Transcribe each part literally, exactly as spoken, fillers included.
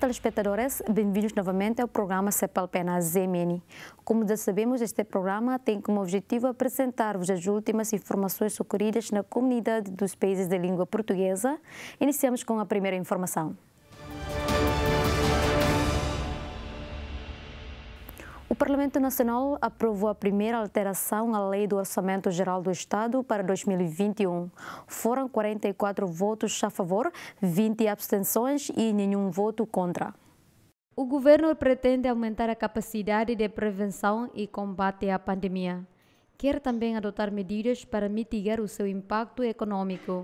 telespectadores, bem-vindos novamente ao programa Cepalpena Z M N. Como já sabemos, este programa tem como objetivo apresentar-vos as últimas informações ocorridas na comunidade dos países de língua portuguesa. Iniciamos com a primeira informação. O Parlamento Nacional aprovou a primeira alteração à Lei do Orçamento Geral do Estado para dois mil e vinte e um. Foram quarenta e quatro votos a favor, vinte abstenções e nenhum voto contra. O governo pretende aumentar a capacidade de prevenção e combate à pandemia. Quer também adotar medidas para mitigar o seu impacto econômico.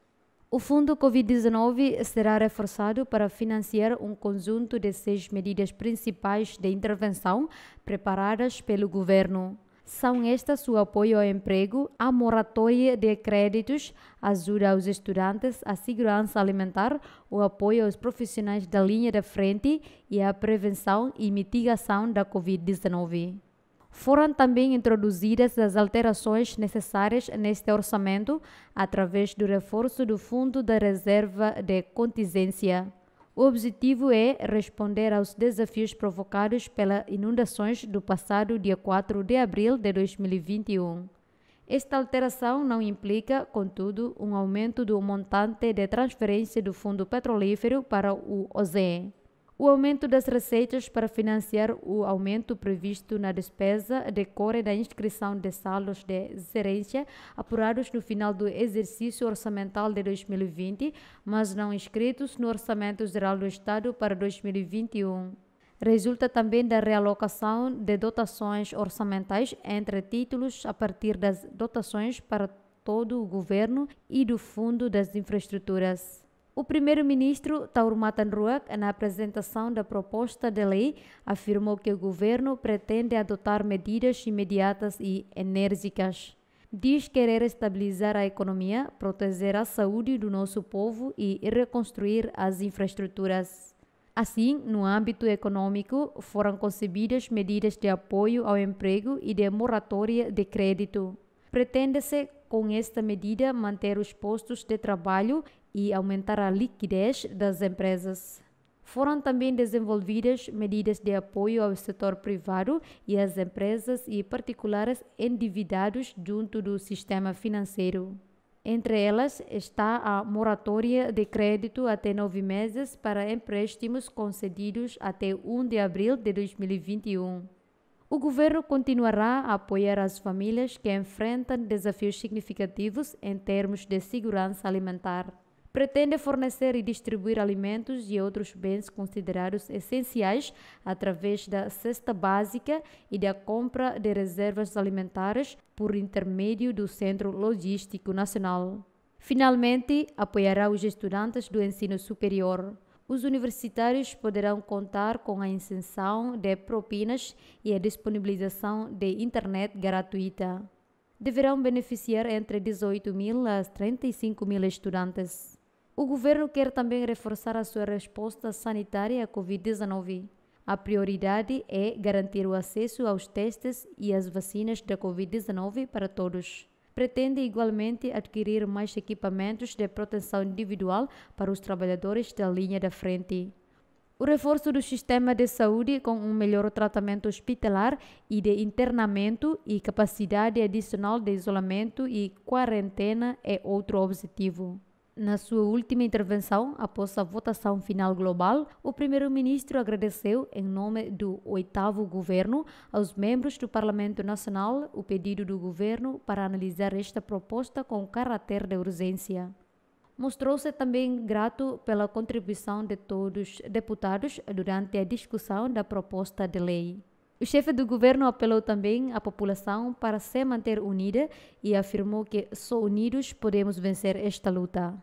O Fundo Covid dezenove será reforçado para financiar um conjunto de seis medidas principais de intervenção preparadas pelo governo. São estas o apoio ao emprego, a moratória de créditos, ajuda aos estudantes, a segurança alimentar, o apoio aos profissionais da linha da frente e a prevenção e mitigação da Covid dezenove. Foram também introduzidas as alterações necessárias neste orçamento através do reforço do Fundo da Reserva de Contingência. O objetivo é responder aos desafios provocados pelas inundações do passado dia quatro de abril de dois mil e vinte e um. Esta alteração não implica, contudo, um aumento do montante de transferência do Fundo Petrolífero para o O Z E. O aumento das receitas para financiar o aumento previsto na despesa decorre da inscrição de saldos de gerência apurados no final do exercício orçamental de dois mil e vinte, mas não inscritos no Orçamento Geral do Estado para dois mil e vinte e um. Resulta também da realocação de dotações orçamentais entre títulos a partir das dotações para todo o governo e do Fundo das Infraestruturas. O primeiro-ministro Tauro Matanruak, na apresentação da proposta de lei, afirmou que o governo pretende adotar medidas imediatas e enérgicas. Diz querer estabilizar a economia, proteger a saúde do nosso povo e reconstruir as infraestruturas. Assim, no âmbito econômico, foram concebidas medidas de apoio ao emprego e de moratória de crédito. Pretende-se, com esta medida, manter os postos de trabalho e aumentar a liquidez das empresas. Foram também desenvolvidas medidas de apoio ao setor privado e às empresas e particulares endividados junto do sistema financeiro. Entre elas está a moratória de crédito até nove meses para empréstimos concedidos até um de abril de dois mil e vinte e um. O governo continuará a apoiar as famílias que enfrentam desafios significativos em termos de segurança alimentar. Pretende fornecer e distribuir alimentos e outros bens considerados essenciais através da cesta básica e da compra de reservas alimentares por intermédio do Centro Logístico Nacional. Finalmente, apoiará os estudantes do ensino superior. Os universitários poderão contar com a isenção de propinas e a disponibilização de internet gratuita. Deverão beneficiar entre dezoito mil a trinta e cinco mil estudantes. O governo quer também reforçar a sua resposta sanitária à Covid dezenove. A prioridade é garantir o acesso aos testes e às vacinas da Covid dezenove para todos. Pretende igualmente adquirir mais equipamentos de proteção individual para os trabalhadores da linha da frente. O reforço do sistema de saúde com um melhor tratamento hospitalar e de internamento e capacidade adicional de isolamento e quarentena é outro objetivo. Na sua última intervenção, após a votação final global, o primeiro-ministro agradeceu, em nome do oitavo governo, aos membros do Parlamento Nacional o pedido do governo para analisar esta proposta com caráter de urgência. Mostrou-se também grato pela contribuição de todos os deputados durante a discussão da proposta de lei. O chefe do governo apelou também à população para se manter unida e afirmou que só unidos podemos vencer esta luta.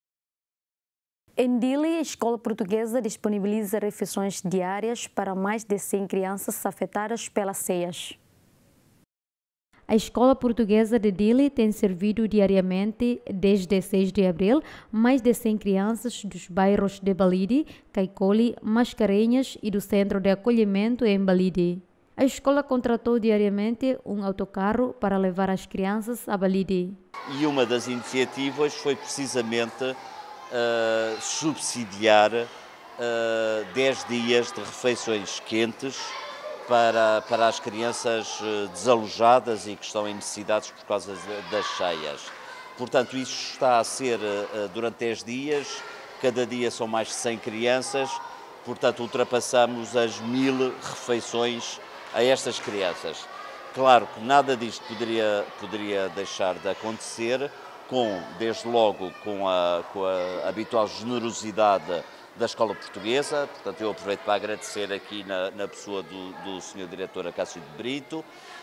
Em Dili, a escola portuguesa disponibiliza refeições diárias para mais de cem crianças afetadas pelas ceias. A escola portuguesa de Dili tem servido diariamente, desde seis de abril, mais de cem crianças dos bairros de Balide, Caicoli, Mascarenhas e do Centro de Acolhimento em Balide. A escola contratou diariamente um autocarro para levar as crianças a Balide. E uma das iniciativas foi precisamente uh, subsidiar uh, dez dias de refeições quentes para, para as crianças desalojadas e que estão em necessidades por causa das cheias. Portanto, isto está a ser uh, durante dez dias, cada dia são mais de cem crianças, portanto ultrapassamos as mil refeições a estas crianças. Claro que nada disto poderia, poderia deixar de acontecer, com, desde logo com a, com a habitual generosidade da Escola Portuguesa. Portanto, eu aproveito para agradecer aqui na, na pessoa do, do senhor Diretor Acácio de Brito.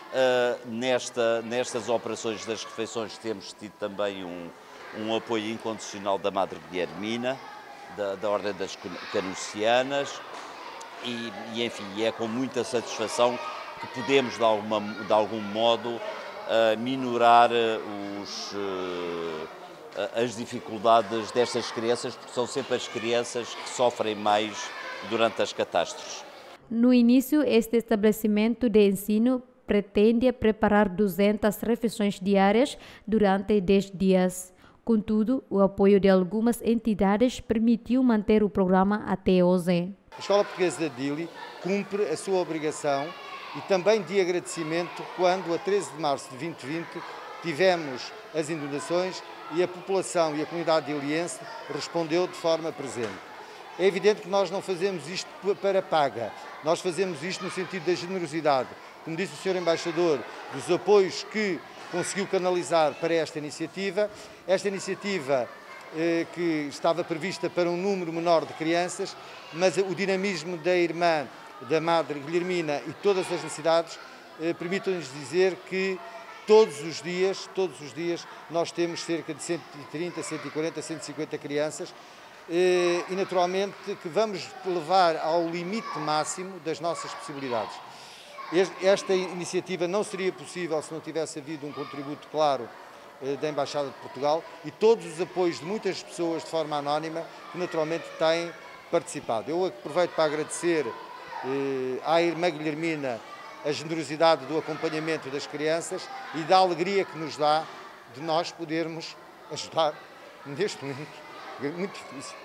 Uh, nesta, nestas operações das refeições temos tido também um, um apoio incondicional da Madre Guilhermina, da, da Ordem das Canucianas, e, e enfim, é com muita satisfação que podemos, de, alguma, de algum modo, uh, minorar os, uh, as dificuldades destas crianças, porque são sempre as crianças que sofrem mais durante as catástrofes. No início, este estabelecimento de ensino pretende preparar duzentas refeições diárias durante dez dias. Contudo, o apoio de algumas entidades permitiu manter o programa até hoje. A Escola Portuguesa de Dili cumpre a sua obrigação e também de agradecimento quando, a treze de março de dois mil e vinte, tivemos as inundações e a população e a comunidade diliense respondeu de forma presente. É evidente que nós não fazemos isto para paga, nós fazemos isto no sentido da generosidade, como disse o senhor Embaixador, dos apoios que conseguiu canalizar para esta iniciativa. Esta iniciativa eh, que estava prevista para um número menor de crianças, mas o dinamismo da irmã, da Madre Guilhermina e todas as necessidades eh, permitem-nos dizer que todos os dias, todos os dias nós temos cerca de cento e trinta, cento e quarenta, cento e cinquenta crianças eh, e naturalmente que vamos levar ao limite máximo das nossas possibilidades. Esta iniciativa não seria possível se não tivesse havido um contributo claro da Embaixada de Portugal e todos os apoios de muitas pessoas de forma anónima que naturalmente têm participado. Eu aproveito para agradecer eh, à irmã Guilhermina a generosidade do acompanhamento das crianças e da alegria que nos dá de nós podermos ajudar neste momento muito difícil.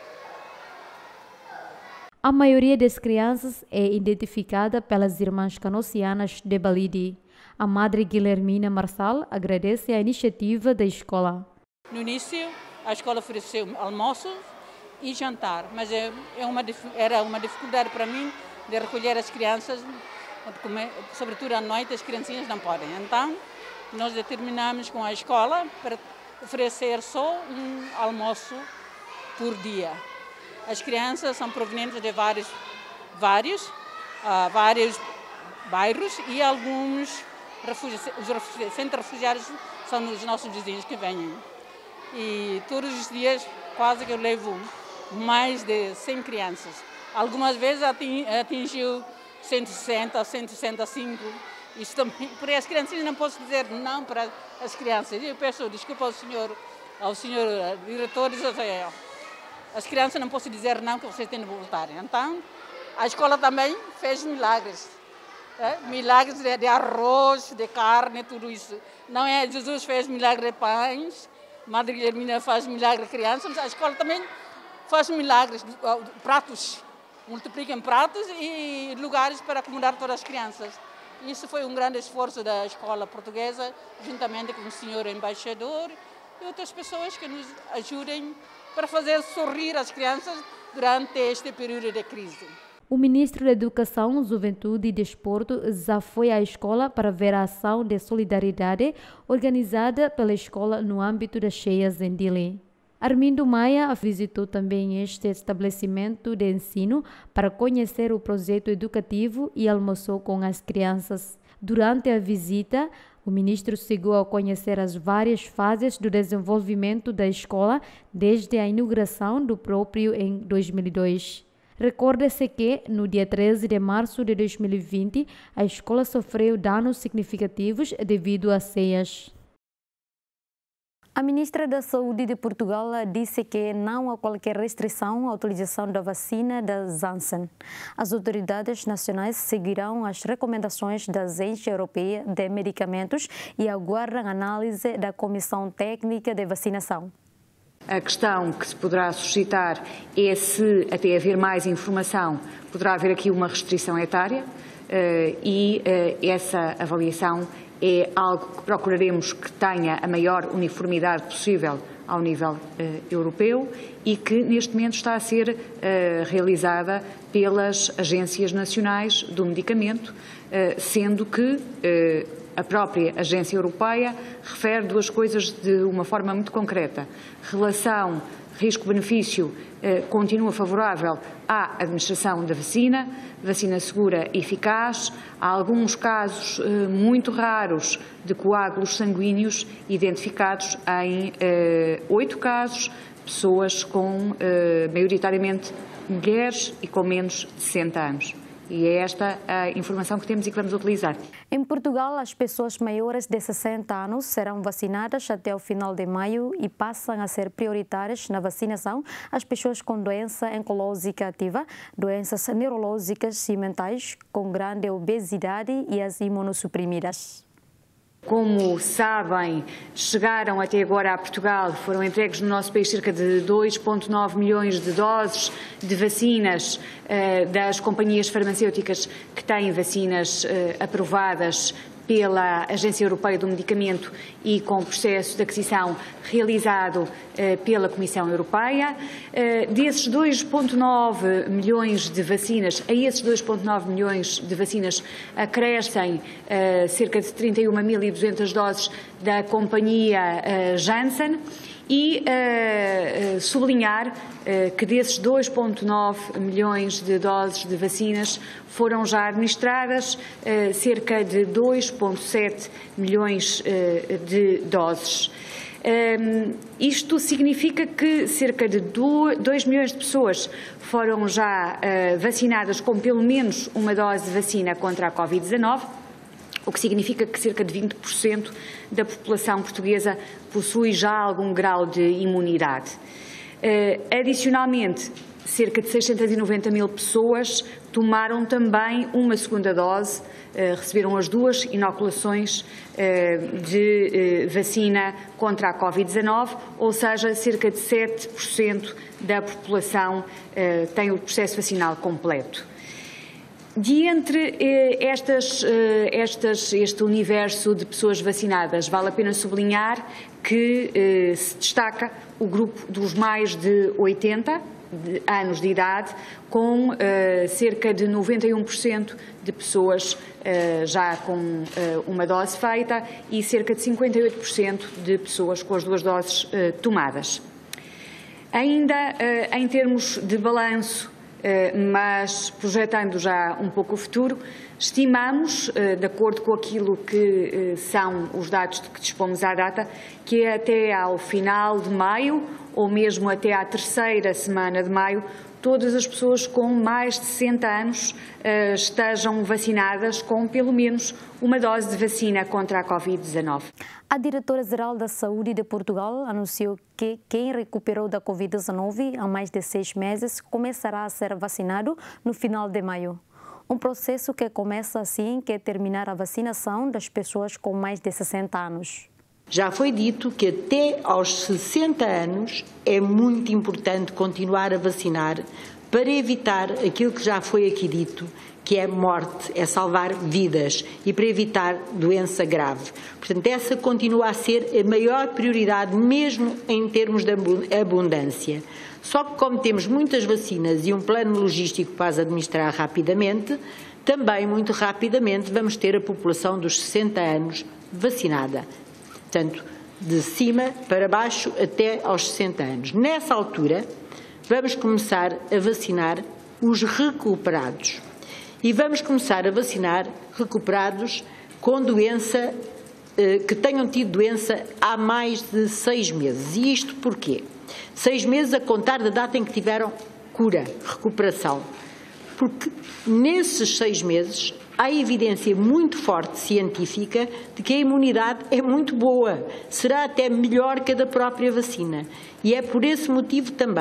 A maioria das crianças é identificada pelas irmãs canocianas de Balidi. A Madre Guilhermina Marçal agradece a iniciativa da escola. No início, a escola ofereceu almoço e jantar, mas é, é uma, era uma dificuldade para mim de recolher as crianças, sobretudo à noite as criancinhas não podem. Então, nós determinamos com a escola para oferecer só um almoço por dia. As crianças são provenientes de vários, vários, uh, vários bairros e alguns refugiados, os refugiados, centros refugiados são os nossos vizinhos que vêm. E todos os dias quase que eu levo mais de cem crianças. Algumas vezes atingiu cento e sessenta, cento e sessenta e cinco. Isso também, porque as crianças não posso dizer não para as crianças. Eu peço desculpa ao senhor, ao senhor diretor, diz assim, as crianças não posso dizer não que vocês têm de voltar. Então, a escola também fez milagres. É? Milagres de, de arroz, de carne, tudo isso. Não é Jesus fez milagre de pães, Madre Guilhermina faz milagre de crianças, a escola também faz milagres, pratos, multiplicam pratos e lugares para acomodar todas as crianças. Isso foi um grande esforço da escola portuguesa, juntamente com o senhor embaixador e outras pessoas que nos ajudem para fazer sorrir as crianças durante este período de crise. O ministro da Educação, Juventude e Desporto já foi à escola para ver a ação de solidariedade organizada pela escola no âmbito das cheias em Dili. Armindo Maia visitou também este estabelecimento de ensino para conhecer o projeto educativo e almoçou com as crianças. Durante a visita, o ministro chegou a conhecer as várias fases do desenvolvimento da escola desde a inauguração do próprio em dois mil e dois. Recorda-se que, no dia treze de março de dois mil e vinte, a escola sofreu danos significativos devido às cheias. A ministra da Saúde de Portugal disse que não há qualquer restrição à utilização da vacina da Janssen. As autoridades nacionais seguirão as recomendações da Agência Europeia de Medicamentos e aguardam a análise da Comissão Técnica de Vacinação. A questão que se poderá suscitar é se, até haver mais informação, poderá haver aqui uma restrição etária e essa avaliação é algo que procuraremos que tenha a maior uniformidade possível ao nível uh, europeu e que neste momento está a ser uh, realizada pelas agências nacionais do medicamento, uh, sendo que uh, a própria agência europeia refere duas coisas de uma forma muito concreta. Relação risco-benefício uh, continua favorável à administração da vacina, vacina segura e eficaz. Há alguns casos uh, muito raros de coágulos sanguíneos identificados em oito uh, casos, pessoas com, uh, maioritariamente, mulheres e com menos de sessenta anos. E é esta a informação que temos e que vamos utilizar. Em Portugal, as pessoas maiores de sessenta anos serão vacinadas até o final de maio e passam a ser prioritárias na vacinação as pessoas com doença oncológica ativa, doenças neurológicas e mentais, com grande obesidade e as imunossuprimidas. Como sabem, chegaram até agora a Portugal, foram entregues no nosso país cerca de dois vírgula nove milhões de doses de vacinas uh, das companhias farmacêuticas que têm vacinas uh, aprovadas pela Agência Europeia do Medicamento e com o processo de aquisição realizado eh, pela Comissão Europeia. Eh, desses dois vírgula nove milhões de vacinas, a esses dois vírgula nove milhões de vacinas acrescem eh, cerca de trinta e uma mil e duzentas doses da companhia eh, Janssen. E uh, uh, sublinhar uh, que desses dois vírgula nove milhões de doses de vacinas foram já administradas uh, cerca de dois vírgula sete milhões uh, de doses. Um, isto significa que cerca de dois milhões de pessoas foram já uh, vacinadas com pelo menos uma dose de vacina contra a Covid dezanove, o que significa que cerca de vinte por cento da população portuguesa possui já algum grau de imunidade. Uh, adicionalmente, cerca de seiscentas e noventa mil pessoas tomaram também uma segunda dose, uh, receberam as duas inoculações uh, de uh, vacina contra a Covid dezanove, ou seja, cerca de sete por cento da população uh, tem o processo vacinal completo. De entre eh, estas, eh, estas, este universo de pessoas vacinadas, vale a pena sublinhar que eh, se destaca o grupo dos mais de oitenta de, anos de idade, com eh, cerca de noventa e um por cento de pessoas eh, já com eh, uma dose feita e cerca de cinquenta e oito por cento de pessoas com as duas doses eh, tomadas. Ainda eh, em termos de balanço, mas projetando já um pouco o futuro, estimamos, de acordo com aquilo que são os dados de que dispomos à data, que até ao final de maio, ou mesmo até à terceira semana de maio, todas as pessoas com mais de sessenta anos uh, estejam vacinadas com pelo menos uma dose de vacina contra a Covid dezanove. A Diretora-Geral da Saúde de Portugal anunciou que quem recuperou da Covid dezanove há mais de seis meses começará a ser vacinado no final de maio. Um processo que começa assim que terminar a vacinação das pessoas com mais de sessenta anos. Já foi dito que até aos sessenta anos é muito importante continuar a vacinar para evitar aquilo que já foi aqui dito, que é morte, é salvar vidas e para evitar doença grave. Portanto, essa continua a ser a maior prioridade, mesmo em termos de abundância. Só que como temos muitas vacinas e um plano logístico para as administrar rapidamente, também muito rapidamente vamos ter a população dos sessenta anos vacinada. Portanto, de cima para baixo até aos sessenta anos. Nessa altura, vamos começar a vacinar os recuperados. E vamos começar a vacinar recuperados com doença, eh, que tenham tido doença há mais de seis meses. E isto porquê? Seis meses a contar da data em que tiveram cura, recuperação. Porque nesses seis meses há evidência muito forte científica de que a imunidade é muito boa, será até melhor que a da própria vacina. E é por esse motivo também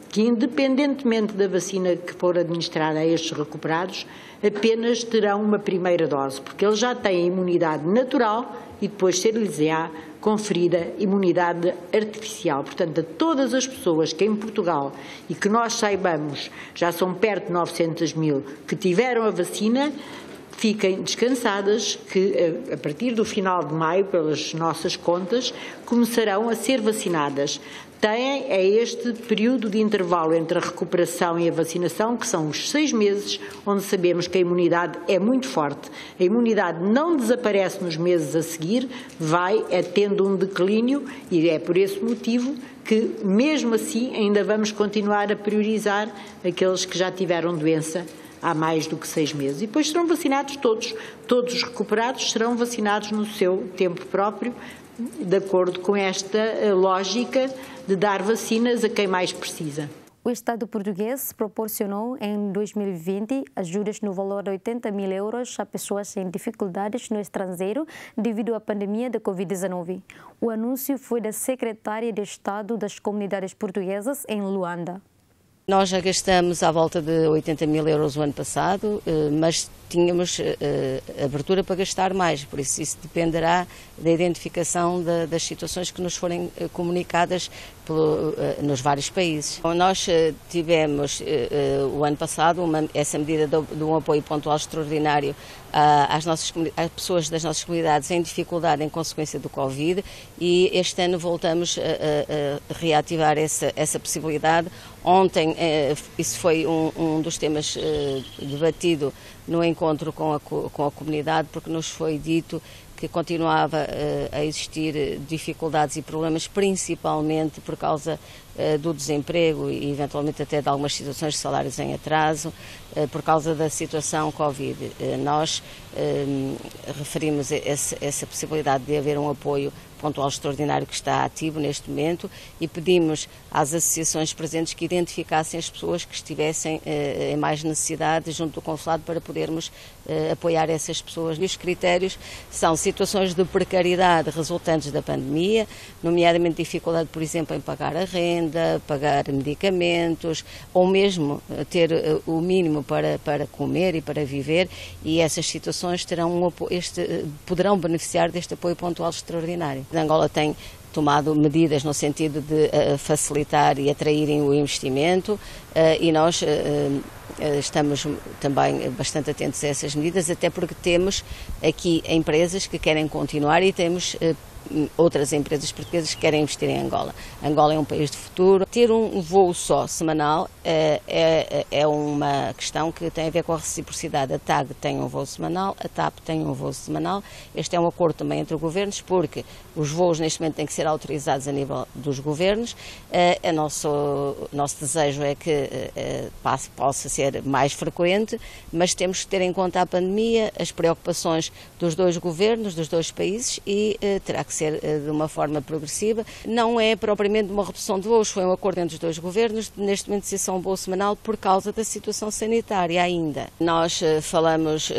que, independentemente da vacina que for administrada a estes recuperados, apenas terão uma primeira dose, porque eles já têm imunidade natural e depois ser-lhes-á conferida imunidade artificial. Portanto, a todas as pessoas que em Portugal, e que nós saibamos, já são perto de novecentos mil, que tiveram a vacina, fiquem descansadas que, a partir do final de maio, pelas nossas contas, começarão a ser vacinadas. Têm é este período de intervalo entre a recuperação e a vacinação, que são os seis meses, onde sabemos que a imunidade é muito forte. A imunidade não desaparece nos meses a seguir, vai é tendo um declínio, e é por esse motivo que, mesmo assim, ainda vamos continuar a priorizar aqueles que já tiveram doença há mais do que seis meses. E depois serão vacinados todos. Todos os recuperados serão vacinados no seu tempo próprio, de acordo com esta lógica de dar vacinas a quem mais precisa. O Estado português proporcionou em dois mil e vinte ajudas no valor de oitenta mil euros a pessoas em dificuldades no estrangeiro devido à pandemia da Covid dezenove. O anúncio foi da Secretária de Estado das Comunidades Portuguesas em Luanda. Nós já gastamos à volta de oitenta mil euros o ano passado, mas tínhamos abertura para gastar mais, por isso isso dependerá da identificação das situações que nos forem comunicadas pelo, nos vários países. Nós tivemos o ano passado uma, essa medida de um apoio pontual extraordinário às, nossas, às pessoas das nossas comunidades em dificuldade em consequência do Covid, e este ano voltamos a, a reativar essa, essa possibilidade. Ontem isso foi um, um dos temas debatido no encontro com a, com a comunidade, porque nos foi dito que continuava uh, a existir dificuldades e problemas, principalmente por causa uh, do desemprego e eventualmente até de algumas situações de salários em atraso, uh, por causa da situação Covid. Uh, nós uh, referimos essa, essa possibilidade de haver um apoio pontual extraordinário que está ativo neste momento, e pedimos às associações presentes que identificassem as pessoas que estivessem eh, em mais necessidade junto do consulado para podermos eh, apoiar essas pessoas. E os critérios são situações de precariedade resultantes da pandemia, nomeadamente dificuldade, por exemplo, em pagar a renda, pagar medicamentos, ou mesmo ter eh, o mínimo para, para comer e para viver, e essas situações terão um apoio, este, poderão beneficiar deste apoio pontual extraordinário. Angola tem tomado medidas no sentido de uh, facilitar e atraírem o investimento, uh, e nós uh, uh, estamos também bastante atentos a essas medidas, até porque temos aqui empresas que querem continuar e temos uh, outras empresas portuguesas que querem investir em Angola. Angola é um país de futuro. Ter um voo só semanal é, é, é uma questão que tem a ver com a reciprocidade. A T A G tem um voo semanal, a T A P tem um voo semanal. Este é um acordo também entre governos, porque os voos neste momento têm que ser autorizados a nível dos governos. O nosso, nosso desejo é que passe, possa ser mais frequente, mas temos que ter em conta a pandemia, as preocupações dos dois governos, dos dois países, e terá que ser de uma forma progressiva. Não é propriamente uma redução de voos, foi um acordo entre os dois governos, neste momento se é um voo semanal por causa da situação sanitária ainda. Nós uh, falamos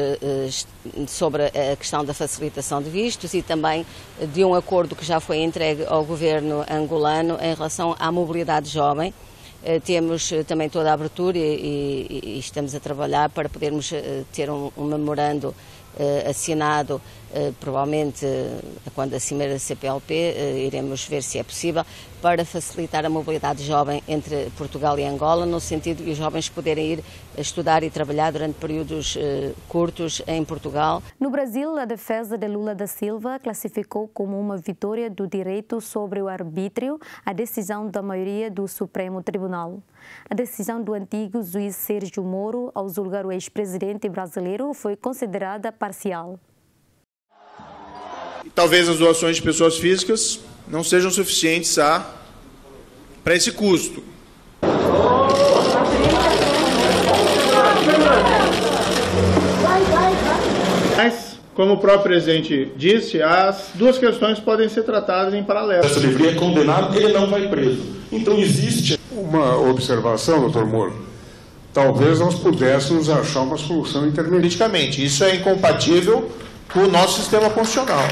uh, sobre a questão da facilitação de vistos e também de um acordo que já foi entregue ao governo angolano em relação à mobilidade jovem. Uh, temos uh, também toda a abertura e, e, e estamos a trabalhar para podermos uh, ter um, um memorando Uh, assinado, uh, provavelmente uh, quando assinar a C P L P, uh, iremos ver se é possível, para facilitar a mobilidade jovem entre Portugal e Angola, no sentido de os jovens poderem ir estudar e trabalhar durante períodos uh, curtos em Portugal. No Brasil, a defesa de Lula da Silva classificou como uma vitória do direito sobre o arbítrio a decisão da maioria do Supremo Tribunal. A decisão do antigo juiz Sérgio Moro ao julgar o ex-presidente brasileiro foi considerada parcial. Talvez as doações de pessoas físicas não sejam suficientes a, para esse custo. Mas, como o próprio presidente disse, as duas questões podem ser tratadas em paralelo. Se ele é condenado, ele não vai preso. Então existe uma observação, doutor Moro. Talvez nós pudéssemos achar uma solução intermediária. Politicamente, isso é incompatível com o nosso sistema constitucional.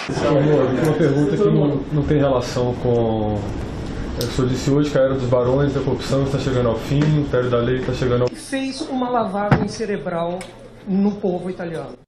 Uma pergunta que não, não tem relação com... O senhor disse hoje que a era dos barões da corrupção está chegando ao fim, o império da lei está chegando ao fim. Fez uma lavagem cerebral no povo italiano.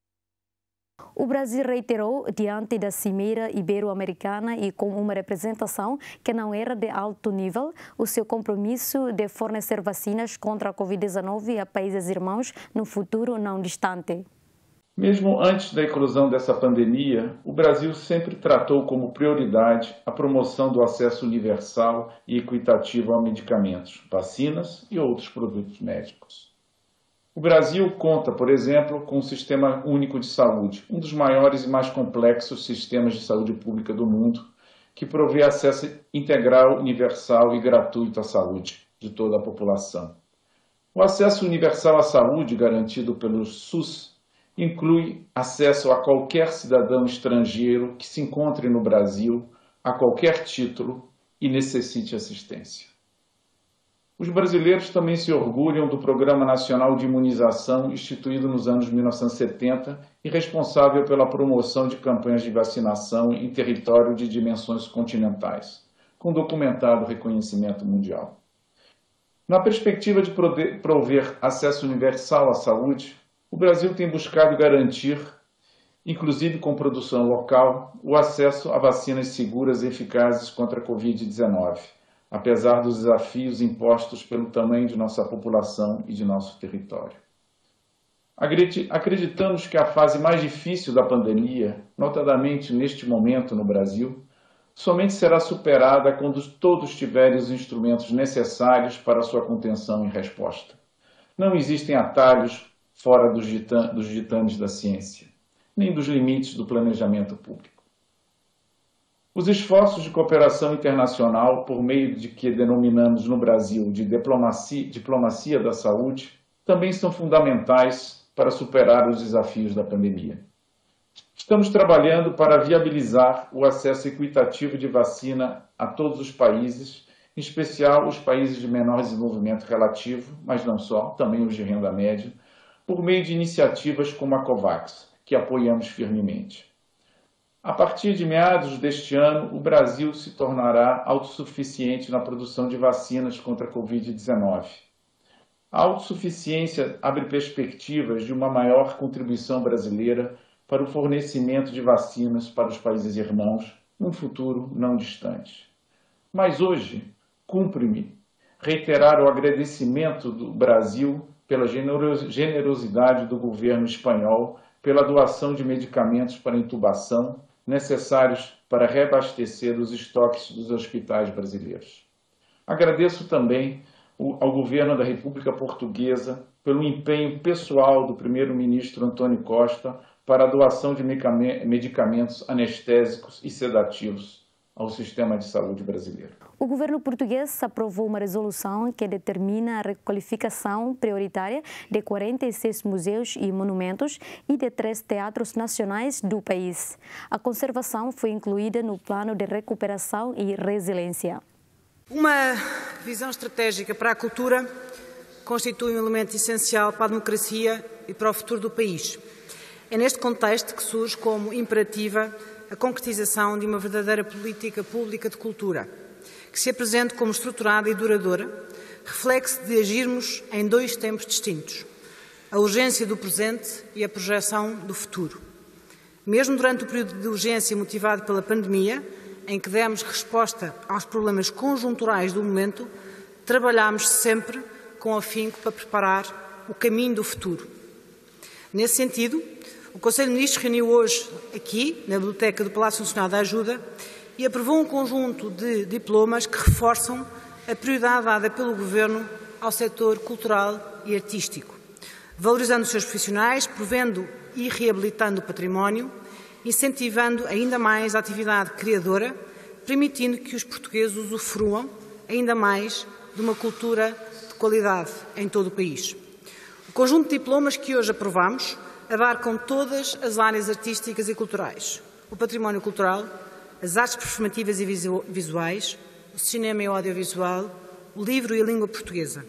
O Brasil reiterou, diante da Cimeira Ibero-Americana e com uma representação que não era de alto nível, o seu compromisso de fornecer vacinas contra a Covid dezenove a países irmãos no futuro não distante. Mesmo antes da eclosão dessa pandemia, o Brasil sempre tratou como prioridade a promoção do acesso universal e equitativo a medicamentos, vacinas e outros produtos médicos. O Brasil conta, por exemplo, com o Sistema Único de Saúde, um dos maiores e mais complexos sistemas de saúde pública do mundo, que provê acesso integral, universal e gratuito à saúde de toda a população. O acesso universal à saúde garantido pelo SUS inclui acesso a qualquer cidadão estrangeiro que se encontre no Brasil a qualquer título e necessite assistência. Os brasileiros também se orgulham do Programa Nacional de Imunização, instituído nos anos mil novecentos e setenta e responsável pela promoção de campanhas de vacinação em território de dimensões continentais, com documentado reconhecimento mundial. Na perspectiva de prover acesso universal à saúde, o Brasil tem buscado garantir, inclusive com produção local, o acesso a vacinas seguras e eficazes contra a Covid dezenove. Apesar dos desafios impostos pelo tamanho de nossa população e de nosso território. Acreditamos que a fase mais difícil da pandemia, notadamente neste momento no Brasil, somente será superada quando todos tiverem os instrumentos necessários para sua contenção e resposta. Não existem atalhos fora dos ditames da ciência, nem dos limites do planejamento público. Os esforços de cooperação internacional, por meio de que denominamos no Brasil de diplomacia, diplomacia da saúde, também são fundamentais para superar os desafios da pandemia. Estamos trabalhando para viabilizar o acesso equitativo de vacina a todos os países, em especial os países de menor desenvolvimento relativo, mas não só, também os de renda média, por meio de iniciativas como a COVAX, que apoiamos firmemente. A partir de meados deste ano, o Brasil se tornará autossuficiente na produção de vacinas contra a Covid dezenove. A autossuficiência abre perspectivas de uma maior contribuição brasileira para o fornecimento de vacinas para os países irmãos num futuro não distante. Mas hoje, cumpre-me reiterar o agradecimento do Brasil pela generosidade do governo espanhol pela doação de medicamentos para intubação necessários para reabastecer os estoques dos hospitais brasileiros. Agradeço também ao governo da República Portuguesa pelo empenho pessoal do primeiro-ministro Antônio Costa para a doação de medicamentos anestésicos e sedativos ao sistema de saúde brasileiro. O governo português aprovou uma resolução que determina a requalificação prioritária de quarenta e seis museus e monumentos e de três teatros nacionais do país. A conservação foi incluída no Plano de Recuperação e Resiliência. Uma visão estratégica para a cultura constitui um elemento essencial para a democracia e para o futuro do país. É neste contexto que surge como imperativa a concretização de uma verdadeira política pública de cultura, que se apresente como estruturada e duradoura, reflexo de agirmos em dois tempos distintos, a urgência do presente e a projeção do futuro. Mesmo durante o período de urgência motivado pela pandemia, em que demos resposta aos problemas conjunturais do momento, trabalhámos sempre com afinco para preparar o caminho do futuro. Nesse sentido, o Conselho de Ministros reuniu hoje, aqui, na Biblioteca do Palácio Nacional da Ajuda, e aprovou um conjunto de diplomas que reforçam a prioridade dada pelo Governo ao setor cultural e artístico, valorizando os seus profissionais, provendo e reabilitando o património, incentivando ainda mais a atividade criadora, permitindo que os portugueses usufruam ainda mais de uma cultura de qualidade em todo o país. O conjunto de diplomas que hoje aprovamos abarcam todas as áreas artísticas e culturais, o património cultural, as artes performativas e visuais, o cinema e o audiovisual, o livro e a língua portuguesa.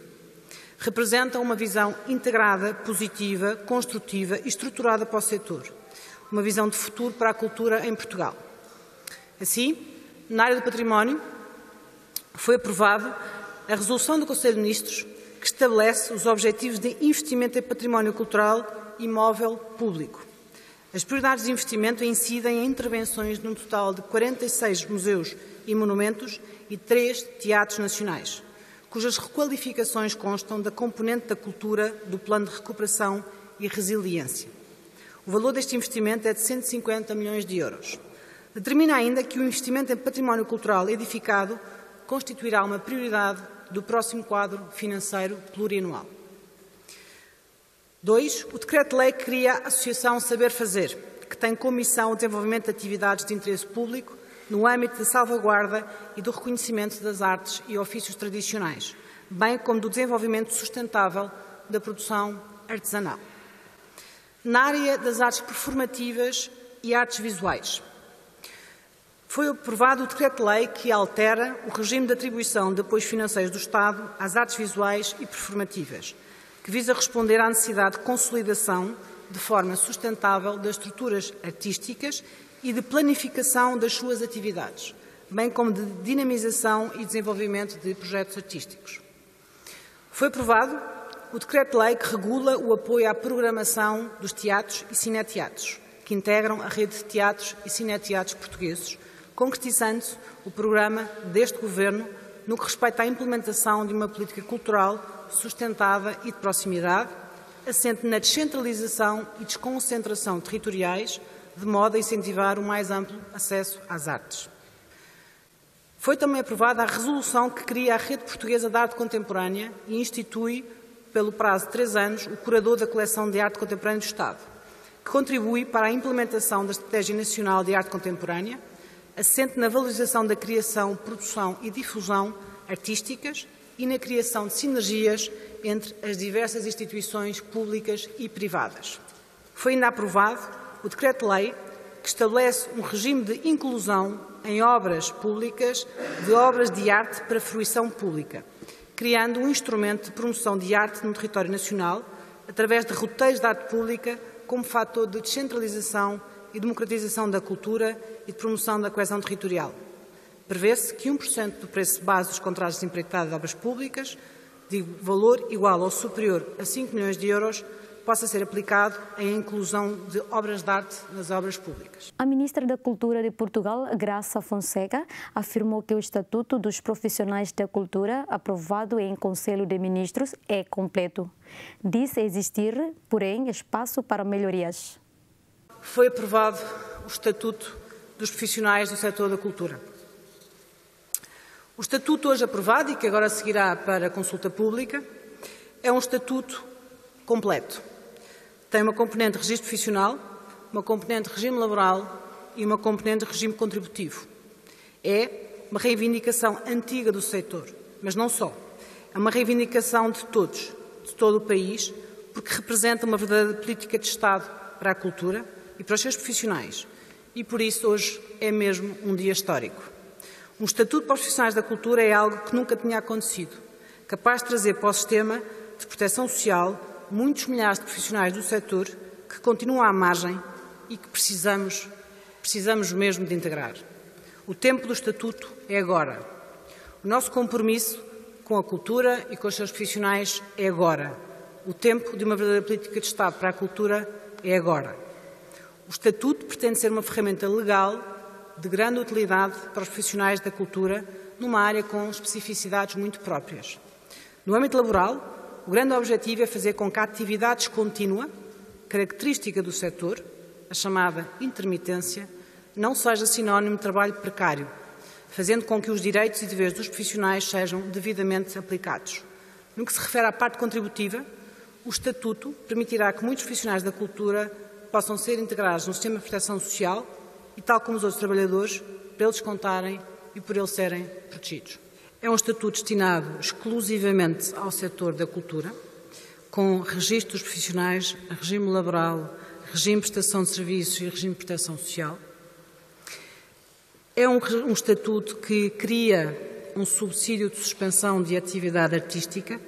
Representam uma visão integrada, positiva, construtiva e estruturada para o setor, uma visão de futuro para a cultura em Portugal. Assim, na área do património, foi aprovada a resolução do Conselho de Ministros que estabelece os objetivos de investimento em património cultural imóvel público. As prioridades de investimento incidem em intervenções num total de quarenta e seis museus e monumentos e três teatros nacionais, cujas requalificações constam da componente da cultura do Plano de Recuperação e Resiliência. O valor deste investimento é de cento e cinquenta milhões de euros. Determina ainda que o investimento em património cultural edificado constituirá uma prioridade do próximo quadro financeiro plurianual. dois. O Decreto-Lei cria a Associação Saber Fazer, que tem como missão o desenvolvimento de atividades de interesse público no âmbito da salvaguarda e do reconhecimento das artes e ofícios tradicionais, bem como do desenvolvimento sustentável da produção artesanal. Na área das artes performativas e artes visuais, foi aprovado o Decreto-Lei que altera o regime de atribuição de apoios financeiros do Estado às artes visuais e performativas, que visa responder à necessidade de consolidação de forma sustentável das estruturas artísticas e de planificação das suas atividades, bem como de dinamização e desenvolvimento de projetos artísticos. Foi aprovado o Decreto-Lei que regula o apoio à programação dos teatros e cineteatros, que integram a rede de teatros e cineteatros portugueses, concretizando-se o programa deste Governo no que respeita à implementação de uma política cultural sustentada e de proximidade, assente na descentralização e desconcentração territoriais, de modo a incentivar o mais amplo acesso às artes. Foi também aprovada a resolução que cria a Rede Portuguesa de Arte Contemporânea e institui, pelo prazo de três anos, o curador da coleção de arte contemporânea do Estado, que contribui para a implementação da Estratégia Nacional de Arte Contemporânea, assente na valorização da criação, produção e difusão artísticas e na criação de sinergias entre as diversas instituições públicas e privadas. Foi ainda aprovado o Decreto-Lei que estabelece um regime de inclusão em obras públicas de obras de arte para fruição pública, criando um instrumento de promoção de arte no território nacional através de roteiros de arte pública como fator de descentralização e democratização da cultura e de promoção da coesão territorial. Prevê-se que um por cento do preço base dos contratos de empreitada de obras públicas, de valor igual ou superior a cinco milhões de euros, possa ser aplicado à inclusão de obras de arte nas obras públicas. A Ministra da Cultura de Portugal, Graça Fonseca, afirmou que o Estatuto dos Profissionais da Cultura, aprovado em Conselho de Ministros, é completo. Disse existir, porém, espaço para melhorias. Foi aprovado o Estatuto dos Profissionais do Setor da Cultura. O Estatuto hoje aprovado, e que agora seguirá para a consulta pública, é um Estatuto completo. Tem uma componente de registro profissional, uma componente de regime laboral e uma componente de regime contributivo. É uma reivindicação antiga do setor, mas não só. É uma reivindicação de todos, de todo o país, porque representa uma verdadeira política de Estado para a cultura e para os seus profissionais. E por isso hoje é mesmo um dia histórico. Um Estatuto para os Profissionais da Cultura é algo que nunca tinha acontecido, capaz de trazer para o sistema de proteção social muitos milhares de profissionais do setor que continuam à margem e que precisamos, precisamos mesmo de integrar. O tempo do Estatuto é agora. O nosso compromisso com a cultura e com os seus profissionais é agora. O tempo de uma verdadeira política de Estado para a cultura é agora. O Estatuto pretende ser uma ferramenta legal de grande utilidade para os profissionais da cultura numa área com especificidades muito próprias. No âmbito laboral, o grande objetivo é fazer com que a atividade descontínua, característica do setor, a chamada intermitência, não seja sinónimo de trabalho precário, fazendo com que os direitos e deveres dos profissionais sejam devidamente aplicados. No que se refere à parte contributiva, o Estatuto permitirá que muitos profissionais da cultura possam ser integrados no sistema de proteção social e, tal como os outros trabalhadores, para eles contarem e por eles serem protegidos. É um Estatuto destinado exclusivamente ao setor da cultura, com registros profissionais, regime laboral, regime de prestação de serviços e regime de proteção social. É um, um Estatuto que cria um subsídio de suspensão de atividade artística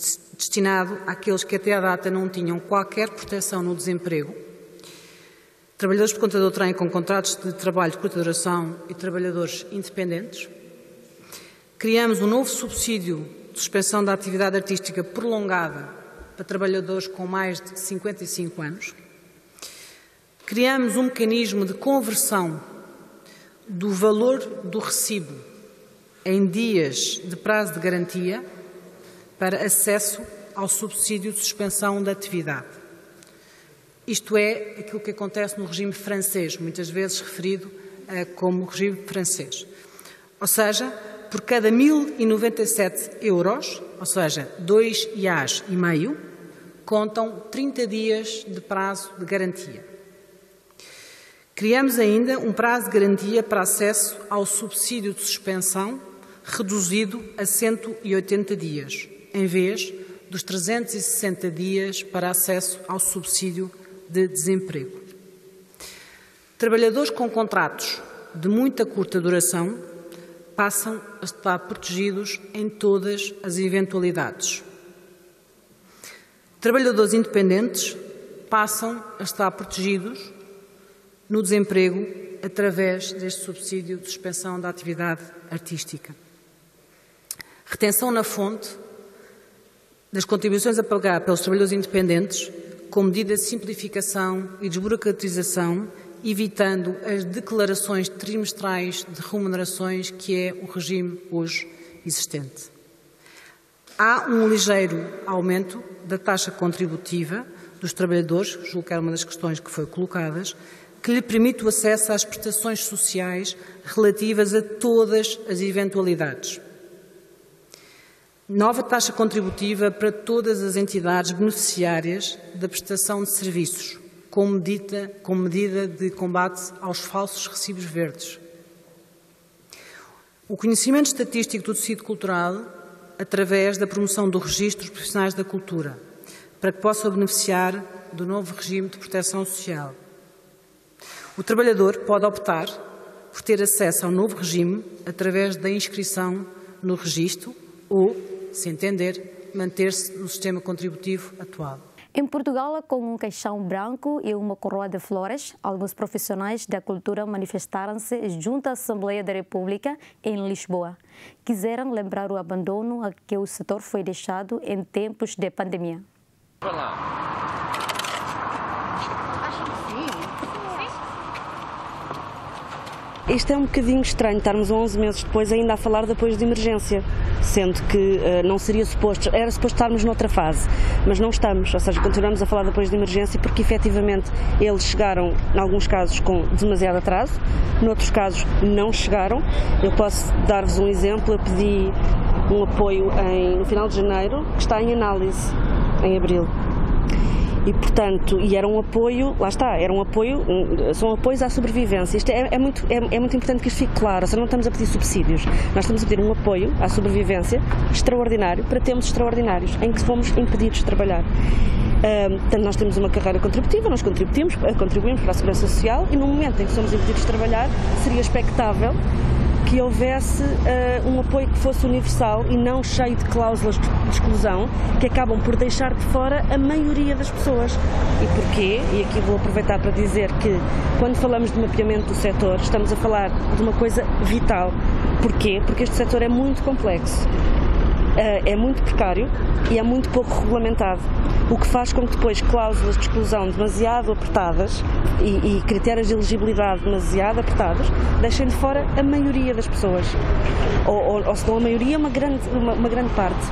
destinado àqueles que até à data não tinham qualquer proteção no desemprego. trabalhadores por conta de outrem com contratos de trabalho de curta duração e trabalhadores independentes. Criamos um novo subsídio de suspensão da atividade artística prolongada para trabalhadores com mais de cinquenta e cinco anos. Criamos um mecanismo de conversão do valor do recibo em dias de prazo de garantia para acesso ao subsídio de suspensão da atividade. Isto é aquilo que acontece no regime francês, muitas vezes referido uh, como regime francês. Ou seja, por cada mil e noventa e sete euros, ou seja, dois iás e meio, contam trinta dias de prazo de garantia. Criamos ainda um prazo de garantia para acesso ao subsídio de suspensão reduzido a cento e oitenta dias, em vez dos trezentos e sessenta dias para acesso ao subsídio de desemprego. Trabalhadores com contratos de muita curta duração passam a estar protegidos em todas as eventualidades. Trabalhadores independentes passam a estar protegidos no desemprego através deste subsídio de suspensão da atividade artística. Retenção na fonte das contribuições a pagar pelos trabalhadores independentes com medida de simplificação e desburocratização, evitando as declarações trimestrais de remunerações, que é o regime hoje existente. Há um ligeiro aumento da taxa contributiva dos trabalhadores, julgo que era uma das questões que foi colocadas, que lhe permite o acesso às prestações sociais relativas a todas as eventualidades. Nova taxa contributiva para todas as entidades beneficiárias da prestação de serviços, com medida, com medida de combate aos falsos recibos verdes. O conhecimento estatístico do tecido cultural através da promoção do registro dos profissionais da cultura, para que possam beneficiar do novo regime de proteção social. O trabalhador pode optar por ter acesso ao novo regime através da inscrição no registro ou, se entender, manter-se no sistema contributivo atual. Em Portugal, com um caixão branco e uma coroa de flores, alguns profissionais da cultura manifestaram-se junto à Assembleia da República em Lisboa. Quiseram lembrar o abandono a que o setor foi deixado em tempos de pandemia. Isto é um bocadinho estranho, estarmos onze meses depois ainda a falar de apoios de emergência, sendo que uh, não seria suposto, era suposto estarmos noutra fase, mas não estamos, ou seja, continuamos a falar de apoios de emergência porque efetivamente eles chegaram, em alguns casos, com demasiado atraso, noutros casos não chegaram. Eu posso dar-vos um exemplo, eu pedi um apoio em, no final de janeiro, que está em análise, em abril. E, portanto, e era um apoio, lá está, era um apoio, são apoios à sobrevivência. Isto é, é, muito, é, é muito importante que isto fique claro, ou seja, não estamos a pedir subsídios, nós estamos a pedir um apoio à sobrevivência extraordinário para termos extraordinários, em que fomos impedidos de trabalhar. Uh, portanto, nós temos uma carreira contributiva, nós contribuímos, contribuímos para a Segurança Social e no momento em que somos impedidos de trabalhar, seria expectável que houvesse uh, um apoio que fosse universal e não cheio de cláusulas de exclusão que acabam por deixar de fora a maioria das pessoas. E porquê? E aqui vou aproveitar para dizer que quando falamos de mapeamento do setor estamos a falar de uma coisa vital. Porquê? Porque este setor é muito complexo. É muito precário e é muito pouco regulamentado, o que faz com que depois cláusulas de exclusão demasiado apertadas e, e critérios de elegibilidade demasiado apertados deixem de fora a maioria das pessoas, ou, ou, ou se não a maioria, uma grande, uma, uma grande parte.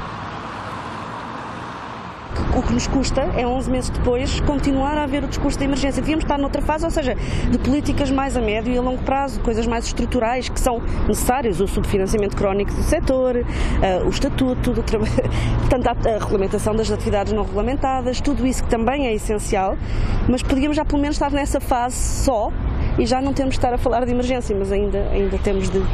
O que nos custa é, onze meses depois, continuar a haver o discurso da emergência. Devíamos estar noutra fase, ou seja, de políticas mais a médio e a longo prazo, coisas mais estruturais que são necessárias, o subfinanciamento crónico do setor, uh, o estatuto do trabalho, portanto, a, a regulamentação das atividades não regulamentadas, tudo isso que também é essencial, mas podíamos já pelo menos estar nessa fase só e já não temos de estar a falar de emergência, mas ainda, ainda temos de...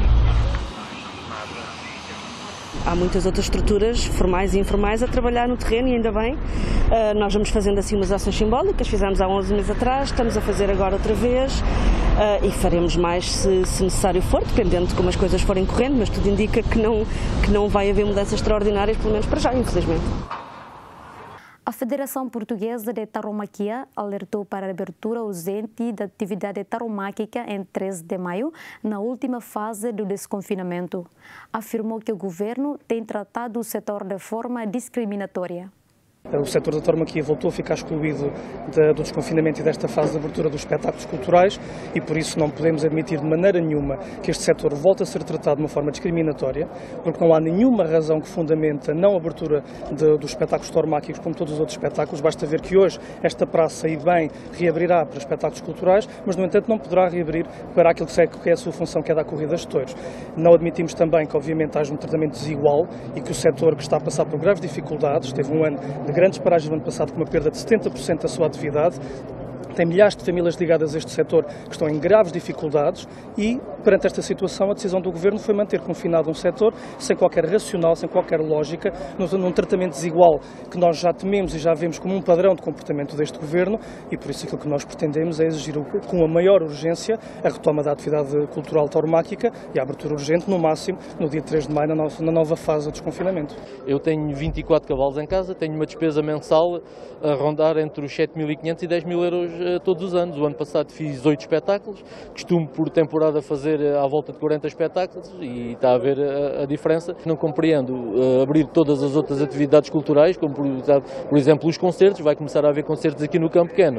Há muitas outras estruturas, formais e informais, a trabalhar no terreno e ainda bem. Uh, nós vamos fazendo assim umas ações simbólicas, fizemos há onze meses atrás, estamos a fazer agora outra vez uh, e faremos mais se, se necessário for, dependendo de como as coisas forem correndo, mas tudo indica que não, que não vai haver mudanças extraordinárias, pelo menos para já, infelizmente. A Federação Portuguesa de Tauromaquia alertou para a abertura urgente da atividade tauromáquica em treze de maio, na última fase do desconfinamento. Afirmou que o governo tem tratado o setor de forma discriminatória. O setor da tauromaquia voltou a ficar excluído de, do desconfinamento e desta fase de abertura dos espetáculos culturais e por isso não podemos admitir de maneira nenhuma que este setor volte a ser tratado de uma forma discriminatória, porque não há nenhuma razão que fundamente a não abertura de, dos espetáculos tauromáquicos como todos os outros espetáculos. Basta ver que hoje esta praça e bem reabrirá para espetáculos culturais, mas no entanto não poderá reabrir para aquilo que é a sua função, que é da corrida de touros. Não admitimos também que obviamente haja um tratamento desigual e que o setor que está a passar por graves dificuldades, teve um ano de grandes paragens no ano passado com uma perda de setenta por cento da sua atividade, tem milhares de famílias ligadas a este setor que estão em graves dificuldades e, perante esta situação, a decisão do Governo foi manter confinado um setor sem qualquer racional, sem qualquer lógica, num tratamento desigual que nós já tememos e já vemos como um padrão de comportamento deste Governo e, por isso, aquilo que nós pretendemos é exigir com a maior urgência a retoma da atividade cultural tauromáquica e a abertura urgente, no máximo, no dia três de maio, na nova fase do desconfinamento. Eu tenho vinte e quatro cavalos em casa, tenho uma despesa mensal a rondar entre os sete mil e quinhentos e dez mil euros todos os anos. O ano passado fiz oito espetáculos, costumo por temporada fazer à volta de quarenta espetáculos e está a ver a, a diferença. Não compreendo uh, abrir todas as outras atividades culturais, como por, por exemplo os concertos, vai começar a haver concertos aqui no Campo Pequeno,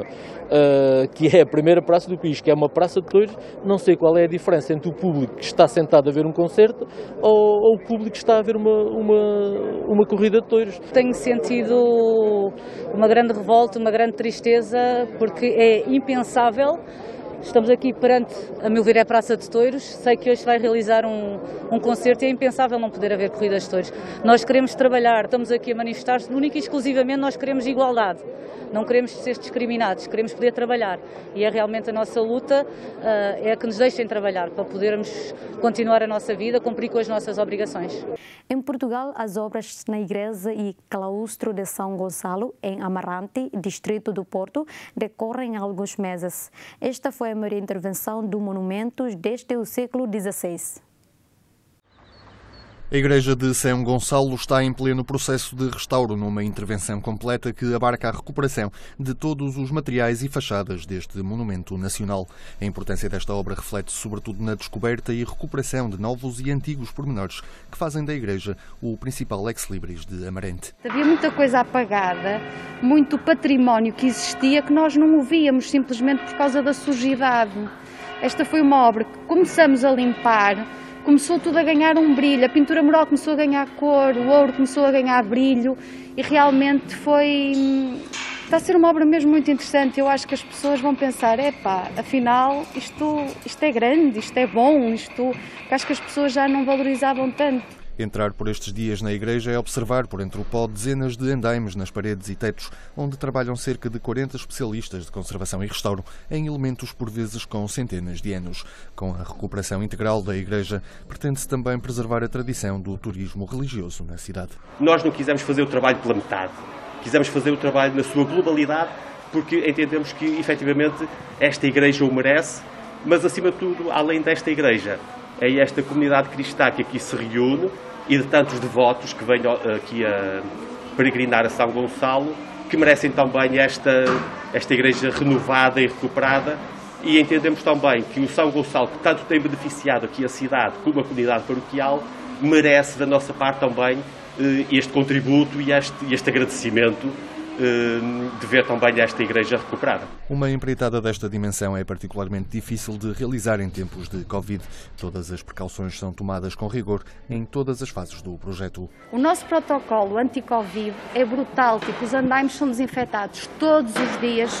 uh, que é a primeira praça do país, que é uma praça de touros. Não sei qual é a diferença entre o público que está sentado a ver um concerto ou, ou o público que está a ver uma, uma, uma corrida de touros. Tenho sentido uma grande revolta, uma grande tristeza, porque é impensável. Estamos aqui perante, a meu ver, é a Praça de Touros. Sei que hoje se vai realizar um, um concerto e é impensável não poder haver corridas de touros. Nós queremos trabalhar, estamos aqui a manifestar-se, única e exclusivamente nós queremos igualdade. Não queremos ser discriminados, queremos poder trabalhar. E é realmente a nossa luta, uh, é a que nos deixem trabalhar, para podermos continuar a nossa vida, cumprir com as nossas obrigações. Em Portugal, as obras na igreja e claustro de São Gonçalo, em Amarante, distrito do Porto, decorrem há alguns meses. Esta foi a maior intervenção do monumento desde o século dezesseis. A Igreja de São Gonçalo está em pleno processo de restauro, numa intervenção completa que abarca a recuperação de todos os materiais e fachadas deste monumento nacional. A importância desta obra reflete-se sobretudo na descoberta e recuperação de novos e antigos pormenores que fazem da Igreja o principal ex-libris de Amarante. Havia muita coisa apagada, muito património que existia que nós não o víamos simplesmente por causa da sujidade. Esta foi uma obra que começamos a limpar. Começou tudo a ganhar um brilho, a pintura mural começou a ganhar cor, o ouro começou a ganhar brilho e realmente foi... Está a ser uma obra mesmo muito interessante. Eu acho que as pessoas vão pensar, epá, afinal isto, isto é grande, isto é bom, isto... Acho que as pessoas já não valorizavam tanto. Entrar por estes dias na igreja é observar por entre o pó dezenas de andaimes nas paredes e tetos, onde trabalham cerca de quarenta especialistas de conservação e restauro em elementos por vezes com centenas de anos. Com a recuperação integral da igreja, pretende-se também preservar a tradição do turismo religioso na cidade. Nós não quisemos fazer o trabalho pela metade, quisemos fazer o trabalho na sua globalidade, porque entendemos que efetivamente esta igreja o merece, mas acima de tudo, além desta igreja, é esta comunidade cristã que aqui se reúne e de tantos devotos que venham aqui a peregrinar a São Gonçalo, que merecem também esta, esta igreja renovada e recuperada, e entendemos também que o São Gonçalo, que tanto tem beneficiado aqui a cidade como a comunidade paroquial, merece da nossa parte também este contributo e este, este agradecimento de ver também esta igreja recuperada. Uma empreitada desta dimensão é particularmente difícil de realizar em tempos de Covid. Todas as precauções são tomadas com rigor em todas as fases do projeto. O nosso protocolo anti-Covid é brutal, tipo, os andaimes são desinfetados todos os dias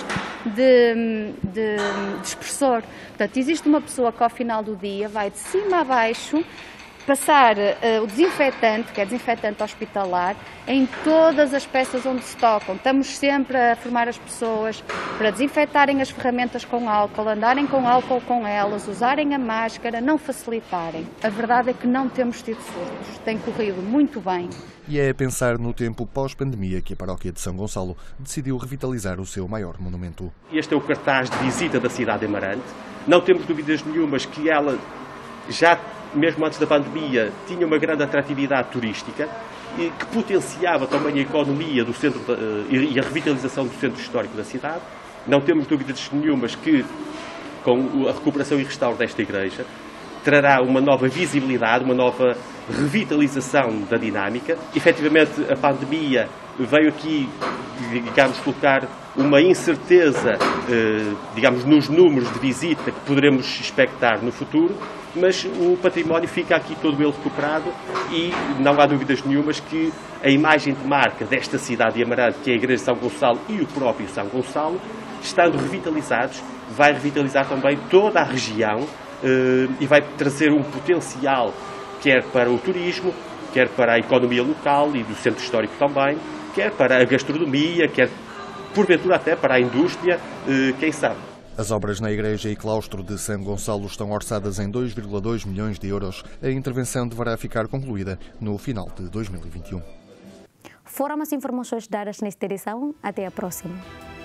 de, de, de expressor. Portanto, existe uma pessoa que ao final do dia vai de cima a baixo passar uh, o desinfetante, que é desinfetante hospitalar, em todas as peças onde se tocam. Estamos sempre a formar as pessoas para desinfetarem as ferramentas com álcool, andarem com álcool com elas, usarem a máscara, não facilitarem. A verdade é que não temos tido surtos, tem corrido muito bem. E é a pensar no tempo pós-pandemia que a paróquia de São Gonçalo decidiu revitalizar o seu maior monumento. Este é o cartaz de visita da cidade de Amarante. Não temos dúvidas nenhumas que ela já, mesmo antes da pandemia, tinha uma grande atratividade turística que potenciava também a economia do centro e a revitalização do centro histórico da cidade. Não temos dúvidas nenhumas que, com a recuperação e restauro desta igreja, trará uma nova visibilidade, uma nova revitalização da dinâmica. Efetivamente, a pandemia veio aqui, digamos, colocar uma incerteza, digamos, nos números de visita que poderemos expectar no futuro, mas o património fica aqui todo ele recuperado e não há dúvidas nenhumas que a imagem de marca desta cidade de Amarante, que é a Igreja de São Gonçalo e o próprio São Gonçalo, estando revitalizados, vai revitalizar também toda a região e vai trazer um potencial, quer para o turismo, quer para a economia local e do centro histórico também, quer para a gastronomia, quer porventura até para a indústria, quem sabe. As obras na igreja e claustro de São Gonçalo estão orçadas em dois vírgula dois milhões de euros. A intervenção deverá ficar concluída no final de dois mil e vinte e um. Foram as informações dadas nesta edição. Até a próxima.